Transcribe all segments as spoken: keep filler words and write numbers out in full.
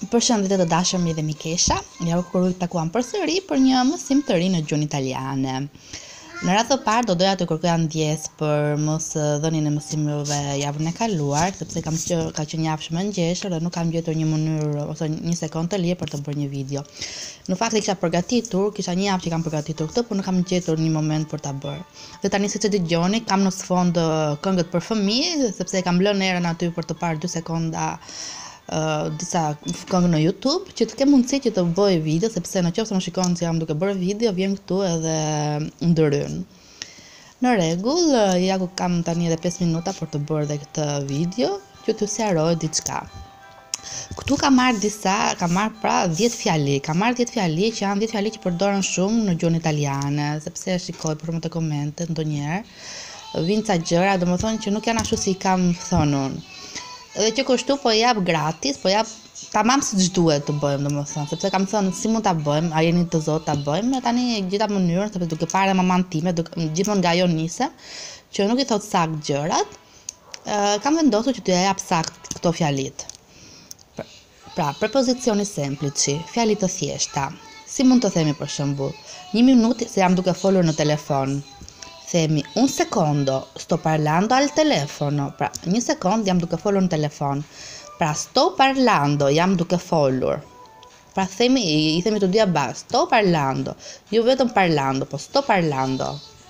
Përshëndetje të dashur miq dhe mikesha, ja u kur takuam përsëri për një mësim të ri në gjuhën italiane. Në radhë të parë do doja të kërkoja ndjes për mos dhënien e mësimeve javën e kaluar, sepse kam që ka qenë javë shumë ngjeshur dhe nuk kam gjetur një mënyrë ose një sekond të lirë për të bërë një video. Në fakt e kisha përgatitur, kisha një javë që kam përgatitur këtë, por nuk kam gjetur një moment për ta bërë. Dhe tani siç e dëgjoni, kam në sfond këngët për fëmijë, sepse kam lënë erën aty për të parë dy sekonda Uh, disa këngë në YouTube që të kem mundësi që të bëj video, sepse në qoftë se më shikon se jam duke bërë video, vjen këtu edhe ndryn. Në rregull, ja ku kam tani edhe pesë minuta për të bërë edhe këtë video, që t'ju sqaroj diçka. Këtu kam marrë disa, kam marrë pra dhjetë fjali, kam marrë dhjetë fjali që janë dhjetë fjali që përdoren shumë në gjuhën italiane, sepse shikoj për më të komentet ndonjëherë vijnë ca gjëra, domethënë që nuk janë ashtu si i kam thënë unë. Dhe që kështu po jap gratis, po jap tamam siç duhet të bëjmë, domethënë, sepse kam thënë si mund ta bëjmë, a jeni të zot ta bëjmë, tani gjitha mënyrën, sepse duke parë maman time, duke gjithmonë nga ajo nisem, që nuk i thot sakt gjërat, uh, kam vendosur që t'ju jap sakt këto fjalit. Pra, prepozicioni semplici, fjali të thjeshta. Si mund të themi për shembull, një minutë se jam duke folur në telefon. Themi un secondo, sto parlando al telefono. Pra, një sekond jam duke folur në telefon. Pra, sto parlando, jam duke folur. Pra, themi, i themi të dyja bashkë, sto parlando. Jo vetëm parlando, po sto parlando.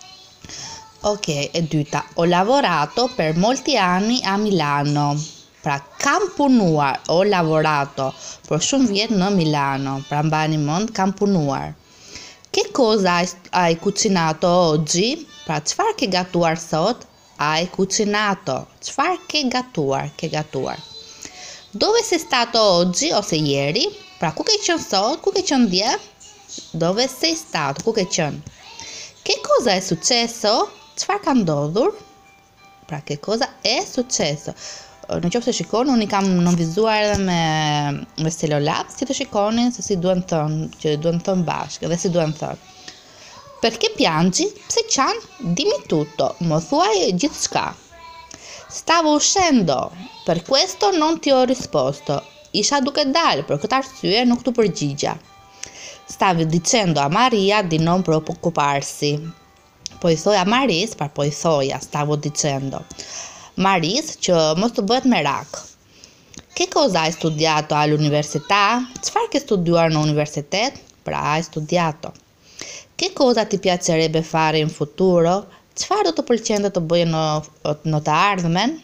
Ok, e dyta, ho lavorato per molti anni a Milano. Pra, kam punuar, ho lavorato për shumë vjet në Milano. Pra, mbani mend, kam punuar. Che cosa hai cucinato oggi? Pra, çfarë ke gatuar sot? Hai cucinato. Çfarë ke gatuar? Ke gatuar. Dove sei stato oggi ose ieri? Pra, ku ke qenë sot? Ku ke qenë dje? Dove sei stato? Ku ke qenë? Che cosa è successo? Çfarë ka ndodhur? Pra, che cosa è successo? Në qoftë se shikoni, unë i kam nënvizuar edhe me, me celular, si të shikoni se si duhen thënë, që duhen thënë bashkë, dhe si duhen thënë. Perché piangi? Pse qan? Dimmi tutto, më thuaj gjithçka. Stavo uscendo, per questo non ti ho risposto. Isha duke dalë, për këtë arsye nuk tu përgjigja. Stavi dicendo a Maria di non preoccuparsi. Po i thoja Maris, pra po i thoja, stavo dicendo. Maris që mos të bëhet merak. Che cosa hai studiato all'università? Çfarë ke studiuar në universitet? Pra, hai studiato. Che cosa ti piacerebbe fare in futuro? Çfarë do të pëlqente të bëje në në të ardhmen?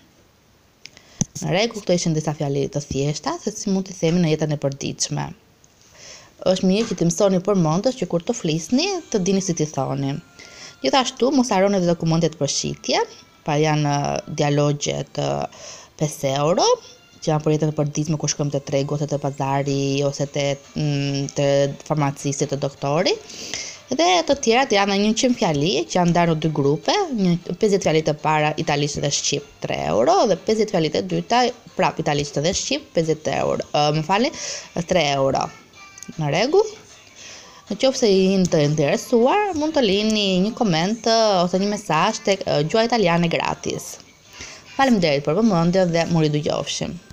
Në rregull, këto ishin disa fjali të thjeshta se si mund t'i themi në jetën e përditshme. Është mirë që të mësoni përmendës që kur të flisni të dini si t'i thoni. Gjithashtu, mos harroni dokumentet për shitje. Pa janë dialogjet pesë euro, që janë për jetën e përditshme kur shkojmë te tregu ose te pazari ose te te farmacisti, te doktori. Dhe të tjerat janë njëqind fjali që janë ndarë në dy grupe, pesëdhjetë fjalit e para italisht dhe shqip tre euro dhe pesëdhjetë fjalit e dyta prap italisht dhe shqip pesëdhjetë euro. Uh, më falni, tre euro. Në rregull? Në qoftë se jeni të interesuar, mund të lini një koment ose një mesazh tek Gjuha Italiane gratis. Faleminderit për vëmendjen dhe mori dëgjofshim.